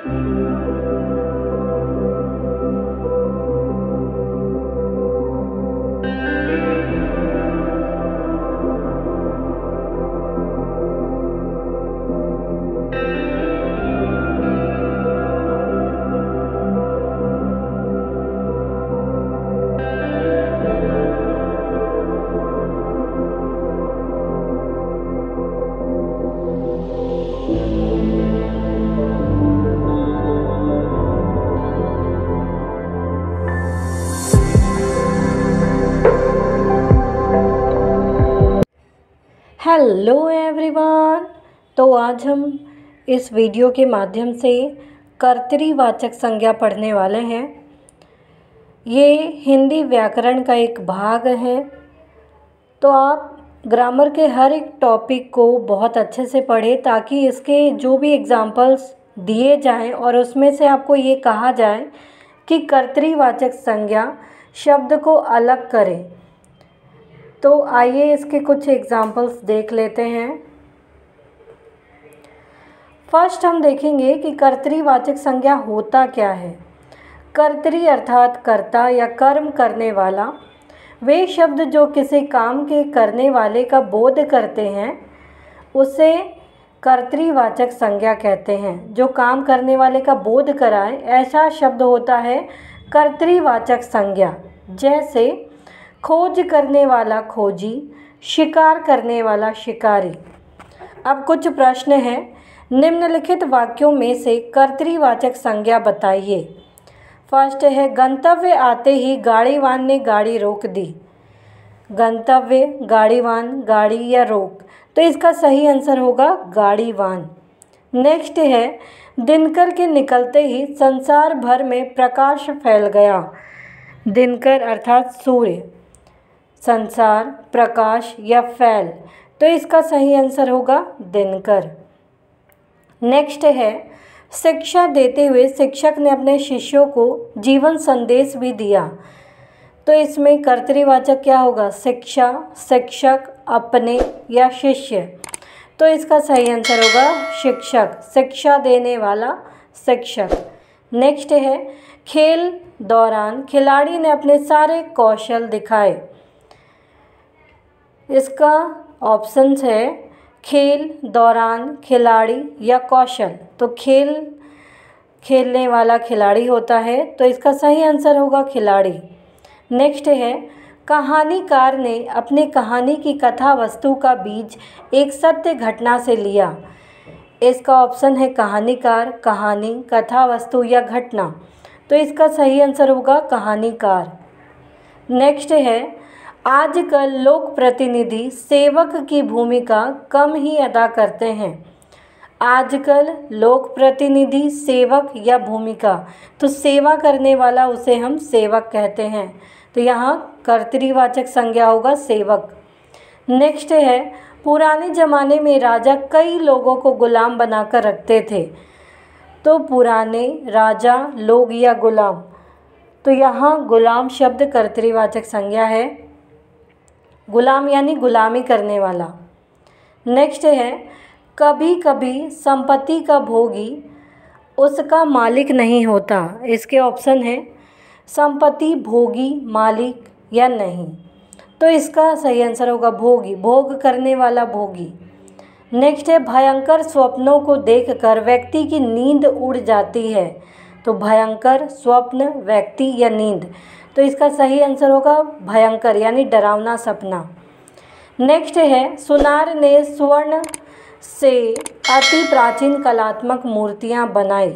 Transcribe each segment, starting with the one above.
Hello everyone. तो आज हम इस वीडियो के माध्यम से कर्तरीवाचक संज्ञा पढ़ने वाले हैं। ये हिंदी व्याकरण का एक भाग है। तो आप ग्रामर के हर एक टॉपिक को बहुत अच्छे से पढ़ें ताकि इसके जो भी एग्जाम्पल्स दिए जाएं और उसमें से आपको ये कहा जाए कि कर्तरीवाचक संज्ञा शब्द को अलग करें। तो आइए इसके कुछ एग्जाम्पल्स देख लेते हैं। फर्स्ट हम देखेंगे कि कर्तरीवाचक संज्ञा होता क्या है। कर्तरी अर्थात कर्ता या कर्म करने वाला, वे शब्द जो किसी काम के करने वाले का बोध करते हैं उसे कर्तरीवाचक संज्ञा कहते हैं। जो काम करने वाले का बोध कराए ऐसा शब्द होता है कर्तरीवाचक संज्ञा। जैसे खोज करने वाला खोजी, शिकार करने वाला शिकारी। अब कुछ प्रश्न हैं। निम्नलिखित वाक्यों में से कर्तरीवाचक संज्ञा बताइए। फर्स्ट है, गंतव्य आते ही गाड़ीवान ने गाड़ी रोक दी। गंतव्य, गाड़ीवान, गाड़ी या रोक, तो इसका सही आंसर होगा गाड़ीवान। नेक्स्ट है, दिनकर के निकलते ही संसार भर में प्रकाश फैल गया। दिनकर अर्थात सूर्य, संसार, प्रकाश या फैल, तो इसका सही आंसर होगा दिनकर। नेक्स्ट है, शिक्षा देते हुए शिक्षक ने अपने शिष्यों को जीवन संदेश भी दिया। तो इसमें कर्तरीवाचक क्या होगा? शिक्षा, शिक्षक, अपने या शिष्य। तो इसका सही आंसर होगा शिक्षक, शिक्षा देने वाला शिक्षक। नेक्स्ट है, खेल दौरान खिलाड़ी ने अपने सारे कौशल दिखाए। इसका ऑप्शंस है खेल, दौरान, खिलाड़ी या कौशल। तो खेलने वाला खिलाड़ी होता है, तो इसका सही आंसर होगा खिलाड़ी। नेक्स्ट है, कहानीकार ने अपनी कहानी की कथा वस्तु का बीज एक सत्य घटना से लिया। इसका ऑप्शन है कहानीकार, कहानी, कथा वस्तु या घटना। तो इसका सही आंसर होगा कहानीकार। नेक्स्ट है, आजकल लोक प्रतिनिधि सेवक की भूमिका कम ही अदा करते हैं। आजकल लोक प्रतिनिधि सेवक या भूमिका, तो सेवा करने वाला उसे हम सेवक कहते हैं। तो यहाँ कर्तरीवाचक संज्ञा होगा सेवक। नेक्स्ट है, पुराने ज़माने में राजा कई लोगों को गुलाम बनाकर रखते थे। तो पुराने, राजा, लोग या गुलाम, तो यहाँ गुलाम शब्द कर्तरीवाचक संज्ञा है। गुलाम यानी गुलामी करने वाला। नेक्स्ट है, कभी कभी संपत्ति का भोगी उसका मालिक नहीं होता। इसके ऑप्शन है संपत्ति, भोगी, मालिक या नहीं। तो इसका सही आंसर होगा भोगी, भोग करने वाला भोगी। नेक्स्ट है, भयंकर स्वप्नों को देखकर व्यक्ति की नींद उड़ जाती है। तो भयंकर स्वप्न, व्यक्ति या नींद, तो इसका सही आंसर होगा भयंकर यानी डरावना सपना। नेक्स्ट है, सुनार ने स्वर्ण से अति प्राचीन कलात्मक मूर्तियां बनाई।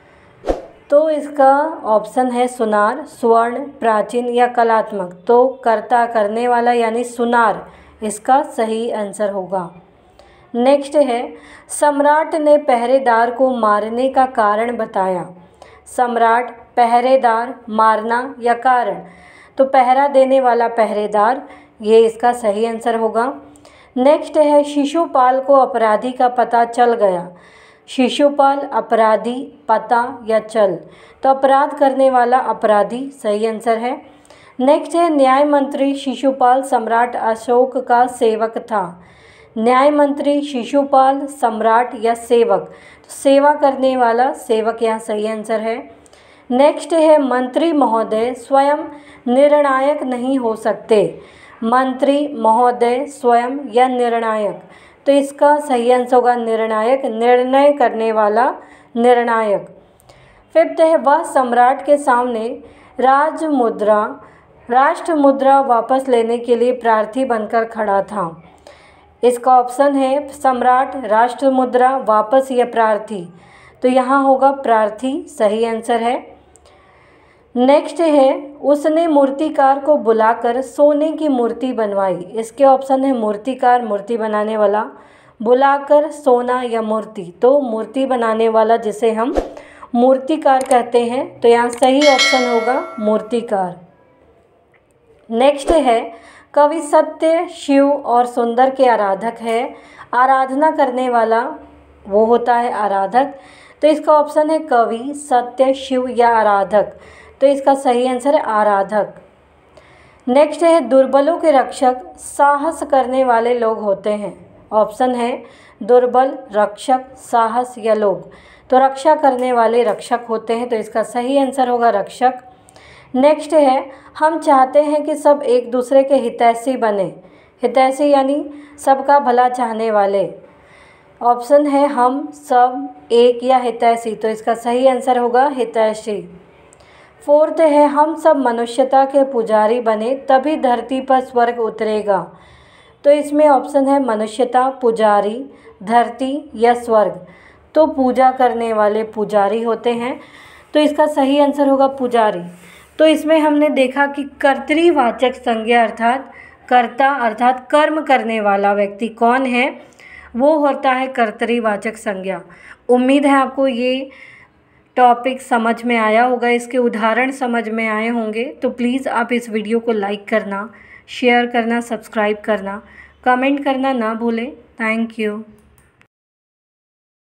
तो इसका ऑप्शन है सुनार, स्वर्ण, प्राचीन या कलात्मक। तो कर्ता, करने वाला यानी सुनार, इसका सही आंसर होगा। नेक्स्ट है, सम्राट ने पहरेदार को मारने का कारण बताया। सम्राट, पहरेदार, मारना या कारण, तो पहरा देने वाला पहरेदार, ये इसका सही आंसर होगा। नेक्स्ट है, शिशुपाल को अपराधी का पता चल गया। शिशुपाल, अपराधी, पता या चल, तो अपराध करने वाला अपराधी सही आंसर है। नेक्स्ट है, न्याय मंत्री शिशुपाल सम्राट अशोक का सेवक था। न्याय मंत्री, शिशुपाल, सम्राट या सेवक। तो सेवा करने वाला सेवक यहाँ सही आंसर है। नेक्स्ट है मंत्री महोदय स्वयं निर्णायक नहीं हो सकते। मंत्री महोदय स्वयं या निर्णायक, तो इसका सही आंसर होगा निर्णायक, निर्णय करने वाला निर्णायक। फिफ्थ है वह सम्राट के सामने राष्ट्र मुद्रा वापस लेने के लिए प्रार्थी बनकर खड़ा था। इसका ऑप्शन है सम्राट, राष्ट्र मुद्रा, वापस या प्रार्थी। तो यहाँ होगा प्रार्थी, सही आंसर है। नेक्स्ट है उसने मूर्तिकार को बुलाकर सोने की मूर्ति बनवाई। इसके ऑप्शन है मूर्तिकार, मूर्ति बनाने वाला, बुलाकर, सोना या मूर्ति। तो मूर्ति बनाने वाला जिसे हम मूर्तिकार कहते हैं, तो यहाँ सही ऑप्शन होगा मूर्तिकार। नेक्स्ट है कवि सत्य, शिव और सुंदर के आराधक है। आराधना करने वाला वो होता है आराधक। तो इसका ऑप्शन है कवि, सत्य, शिव या आराधक। तो इसका सही आंसर है आराधक। नेक्स्ट है दुर्बलों के रक्षक साहस करने वाले लोग होते हैं। ऑप्शन है दुर्बल, रक्षक, साहस या लोग। तो रक्षा करने वाले रक्षक होते हैं, तो इसका सही आंसर होगा रक्षक। नेक्स्ट है हम चाहते हैं कि सब एक दूसरे के हितैषी बने। हितैषी यानी सबका भला चाहने वाले। ऑप्शन है हम, सब, एक या हितैषी। तो इसका सही आंसर होगा हितैषी। फोर्थ है हम सब मनुष्यता के पुजारी बने तभी धरती पर स्वर्ग उतरेगा। तो इसमें ऑप्शन है मनुष्यता, पुजारी, धरती या स्वर्ग। तो पूजा करने वाले पुजारी होते हैं, तो इसका सही आंसर होगा पुजारी। तो इसमें हमने देखा कि कर्तृवाचक संज्ञा अर्थात कर्ता अर्थात कर्म करने वाला व्यक्ति कौन है, वो होता है कर्तृवाचक संज्ञा। उम्मीद है आपको ये टॉपिक समझ में आया होगा, इसके उदाहरण समझ में आए होंगे। तो प्लीज़ आप इस वीडियो को लाइक करना, शेयर करना, सब्सक्राइब करना, कमेंट करना ना भूलें। Thank you.